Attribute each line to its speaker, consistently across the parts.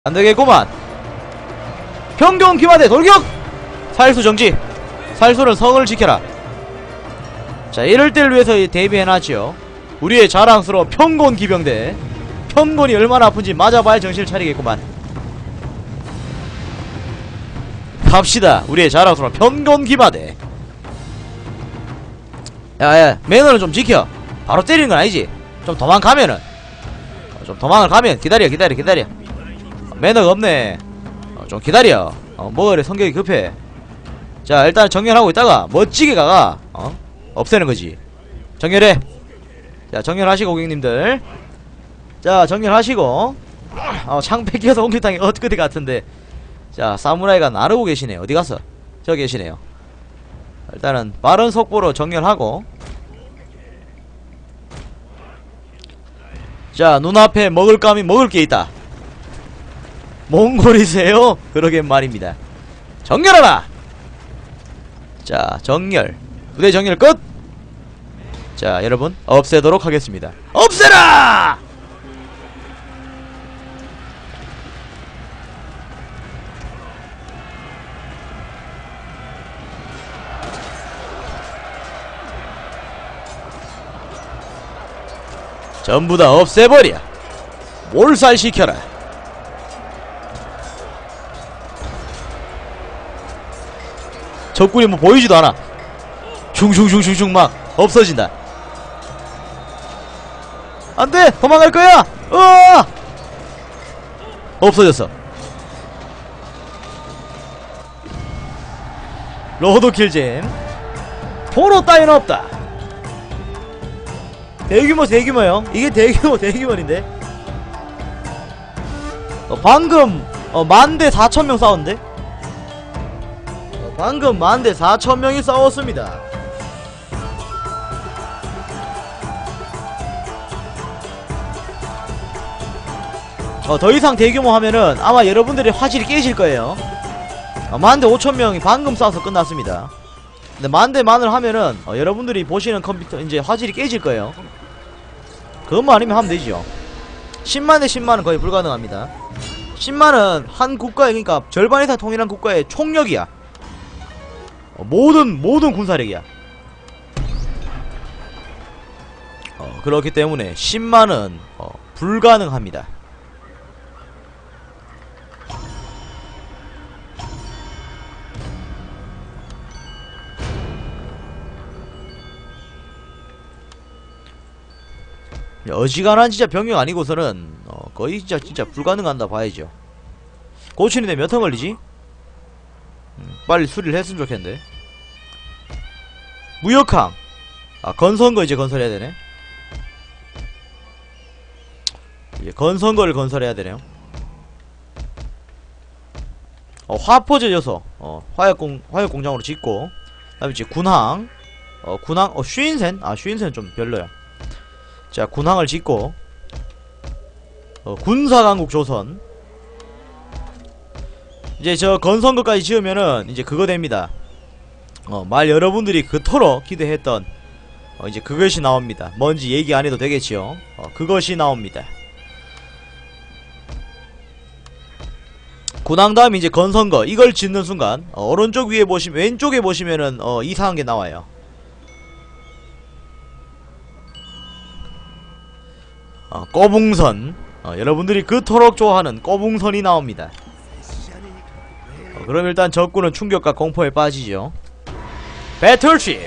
Speaker 1: 안되겠구만. 평경 기마대 돌격! 살수 정지. 살수는 성을 지켜라. 자, 이럴 때를 위해서 대비해놨지요. 우리의 자랑스러운 평곤 기병대. 평곤이 얼마나 아픈지 맞아봐야 정신을 차리겠구만. 갑시다. 우리의 자랑스러운 평곤 기마대. 야야, 매너는 좀 지켜. 바로 때리는 건 아니지. 좀 도망가면은, 좀 도망을 가면 기다려. 매너가 없네. 좀 기다려. 뭐 그래, 성격이 급해. 자, 일단 정렬하고 있다가 멋지게 가가 없애는 거지. 정렬해. 자, 정렬하시고 고객님들. 자, 정렬하시고. 창 뺏겨서 옹기탕이 엊그제 같은데. 자, 사무라이가 나르고 계시네. 어디 갔어? 저기 계시네요. 일단은 빠른 속보로 정렬하고. 자, 눈앞에 먹을 감이 먹을 게 있다. 몽골이세요? 그러게 말입니다. 정렬하라! 자, 정렬. 부대 정렬 끝! 자, 여러분, 없애도록 하겠습니다. 없애라! 전부 다 없애버려. 몰살시켜라. 적군이 뭐 보이지도 않아. 슝슝슝슝슝 막 없어진다. 안돼! 도망갈 거야! 으아! 없어졌어. 로드킬잼. 포로 따위는 없다. 대규모요. 이게 대규모인데. 방금 10,000대 4,000명 싸웠는데. 방금 10,000대 4,000명이 싸웠습니다. 더 이상 대규모 하면은 아마 여러분들의 화질이 깨질 거예요. 10,000대 5,000명이 방금 싸워서 끝났습니다. 근데 10,000대만을 하면은 여러분들이 보시는 컴퓨터 이제 화질이 깨질 거예요. 그것만 아니면 하면 되죠. 10만대 10만은 거의 불가능합니다. 10만은 한 국가에, 그러니까 절반 이상 통일한 국가의 총력이야. 모든 군사력이야. 그렇기 때문에 10만은 불가능합니다. 어지간한 진짜 병력 아니고서는 거의 진짜 불가능한다 봐야죠. 고치는데 몇 턴 걸리지? 빨리 수리를 했으면 좋겠는데. 무역항. 건선거 이제 건설해야 되네. 이제 건선거를 건설해야 되네요. 화포제 져서 화약공장으로 짓고. 그다음에 이제 군항. 슈인센. 슈인센은 좀 별로야. 자, 군항을 짓고. 군사강국 조선. 이제 저 건선거까지 지으면은 이제 그거 됩니다. 말 여러분들이 그토록 기대했던 이제 그것이 나옵니다. 뭔지 얘기 안 해도 되겠지요. 그것이 나옵니다. 군항 다음 이제 건선거 이걸 짓는 순간 오른쪽 위에 보시면, 왼쪽에 보시면은 이상한 게 나와요. 꼬붕선. 여러분들이 그토록 좋아하는 꼬붕선이 나옵니다. 그럼 일단 적군은 충격과 공포에 빠지죠. 배틀쉽.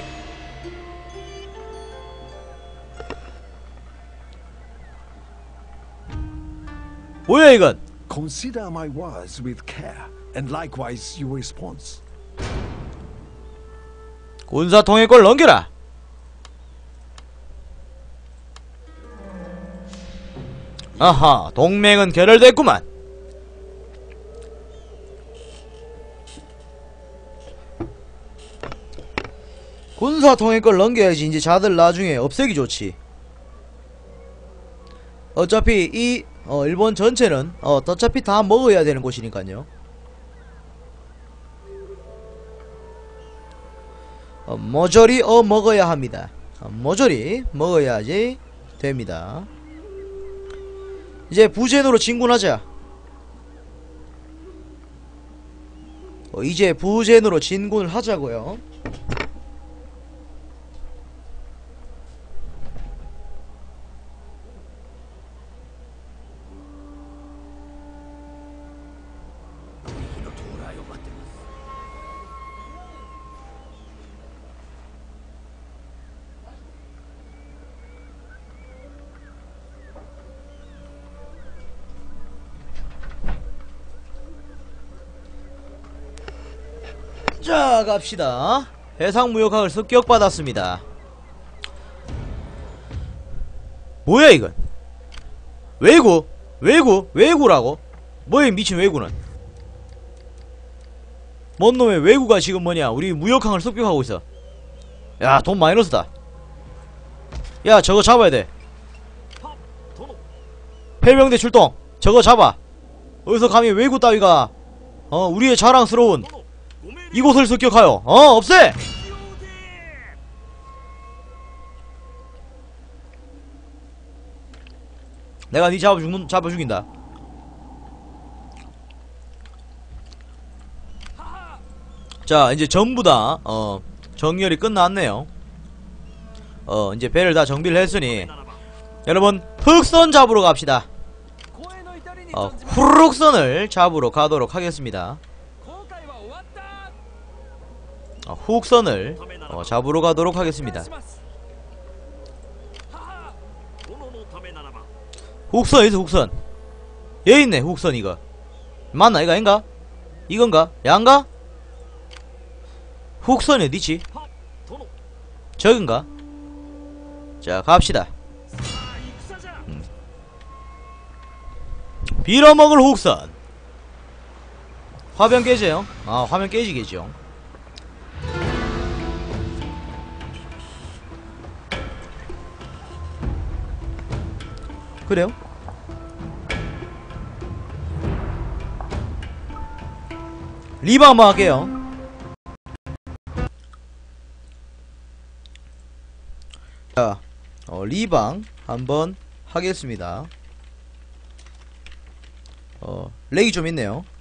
Speaker 1: 뭐야 이건?
Speaker 2: Consider my words with care, and likewise your response.
Speaker 1: 군사 통일권 넘겨라. 아하, 동맹은 결렬됐구만. 군사 통일권 넘겨야지. 이제 자들 나중에 없애기 좋지. 어차피 이 일본 전체는 어차피 다 먹어야 되는 곳이니까요. 모조리 먹어야 합니다. 모조리 먹어야지 됩니다. 이제 부제도로 진군하자. 이제 부젠으로 진군을 하자고요. 자, 갑시다. 해상무역학을 습격받았습니다. 뭐야 이건? 외구? 외구라고? 뭐야 이 미친 외구는? 뭔 놈의 외구가 지금 뭐냐? 우리 무역항을 습격하고 있어. 야, 돈 마이너스다. 야, 저거 잡아야 돼. 폐병대 출동. 저거 잡아. 어디서 감히 외구 따위가 우리의 자랑스러운 이곳을 습격하여 없애! 내가 니 잡아 죽인다. 자, 이제 전부다 정렬이 끝났네요. 이제 배를 다 정비를 했으니 여러분 흑선 잡으러 갑시다. 후룩선을 잡으러 가도록 하겠습니다. 훅선을 잡으러 가도록 하겠습니다. 훅선 있어. 훅선 여기 있네. 훅선 이거 맞나? 이거 아닌가? 이건가? 양가? 훅선이 어디지? 저긴가? 자, 갑시다. 빌어먹을 훅선. 화면 깨져요? 아, 화면 깨지겠죠. 그래요? 리방 한번 할게요. 자, 리방 한번 하겠습니다. 렉이 좀 있네요.